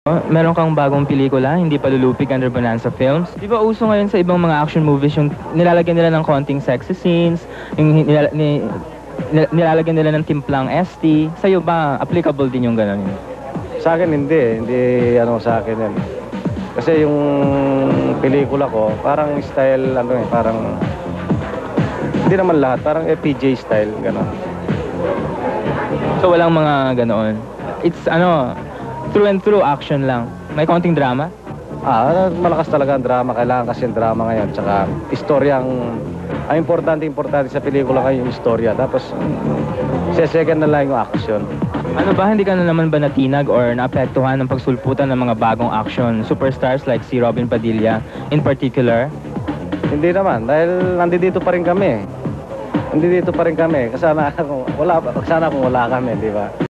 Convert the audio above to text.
Meron kang bagong pelikula, hindi pa lulupig under Bonanza Films. Di ba uso ngayon sa ibang mga action movies yung nilalagyan nila ng konting sexy scenes, yung nilalagyan nila ng timplang ST. Sa'yo ba, applicable din yung gano'n yun? Sa akin hindi. Hindi ano sa akin yan. Kasi yung pelikula ko, parang style, parang hindi naman lahat, parang FPJ style, gano'n. So walang mga ganoon. It's through and through action lang. May konting drama? Malakas talaga ang drama. Kailangan kasi yung drama ngayon. Tsaka istorya ang importante sa pelikula ngayon yung istorya. Tapos second na lang yung action. Ano ba, hindi ka na naman ba natinag or naapektuhan ng pagsulputan ng mga bagong action superstars like si Robin Padilla in particular? Hindi naman. Dahil nandito pa rin kami. Sana kung wala kami, di ba?